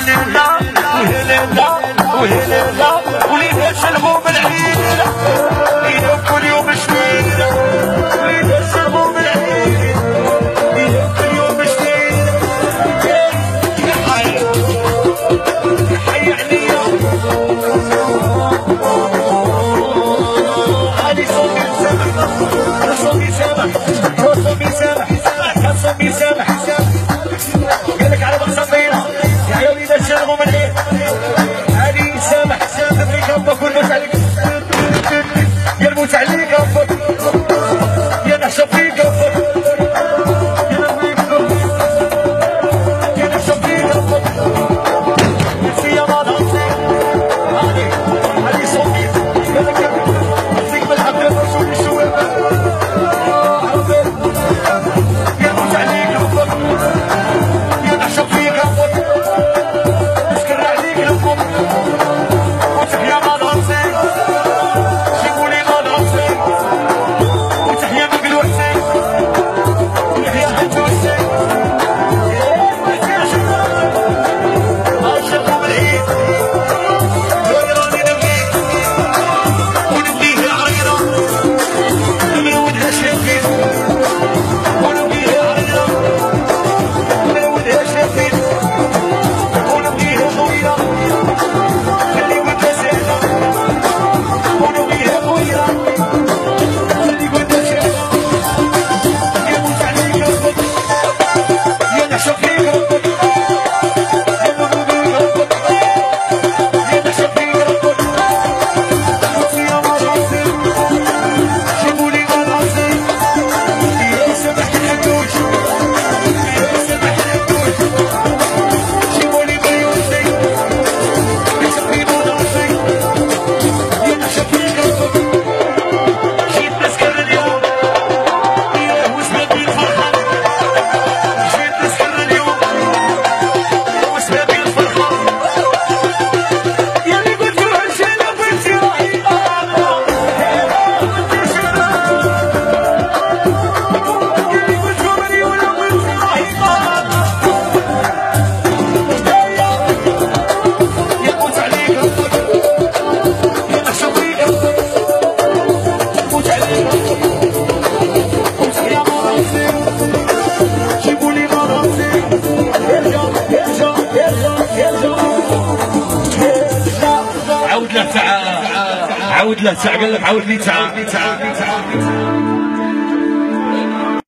وليدات شربوا بالعيد كل يوم جديد وليدات شربوا بالعيد كل يوم جديد حي عليا هادي صوتي سامح صوتي سامح صوتي سامح صوتي سامح قالك على بقصتينا يا وليدات شربوا بالعيد هادي سامح فيك ربك والموت عليك يا الموت عليك ربك يا نحشى فيك ربك يا نحشى فيك ربك نفسي يا ماضي هادي صوتي فيك بالحق الرسول الشواب يا الموت عليك ربك يا نحشى فيك ربك نسكر عليك ربك وتحيا مدرسي جيبولي مدرسي وتحيا بقلو حسين وتحيا حجو حسين شربوا بالعيد راني نبغيك ونبغيه عريضة نمرودها شافين ونبغيه عريضة نمرودها شافين ونبغيه طويلة عاود له تعال عاود له تعال قال لك عاود لي تعال